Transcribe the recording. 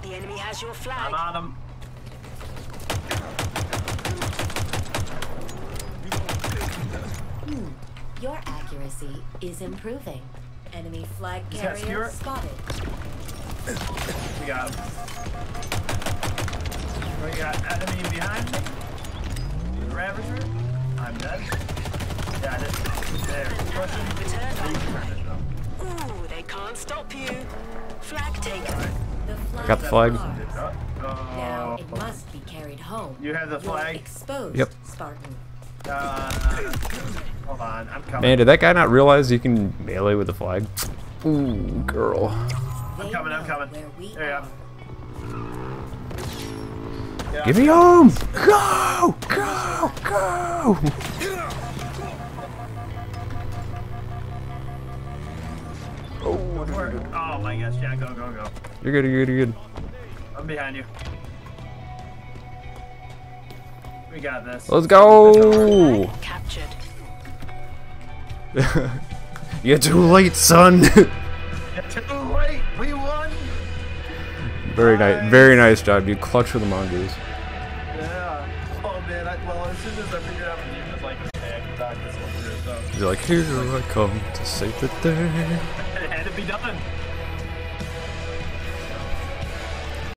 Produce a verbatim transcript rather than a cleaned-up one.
The enemy has your flag. I'm on him. Your accuracy is improving. Enemy flag He's got carrier Spirit. spotted. We got him. We got enemy behind me. Ravager. I'm dead. Got it. There. Pushing. Return. Ooh, they can't stop you. Flag taken. The flag Got the flag. is ours. Oh. Now it must be carried home. You have the You're flag? exposed, Yep. Spartan. Uh, hold on. I'm coming. Man, did that guy not realize you can melee with the flag? Ooh, girl. They coming, I'm know coming. Where we There you are. Yeah. Give me home! Go! Go! Go! Oh, oh my gosh, yeah, go, go, go. You're good, you're good, you're good. I'm behind you. We got this. Let's go! Flag captured. You're too late, son! Too late, we won! Very nice, very nice job. You clutch with the mongoose. Yeah. Oh man, I, well, as soon as I figured out the game was like, okay, I can talk this one through, so. You're like, here I come to save the day. It had to be done.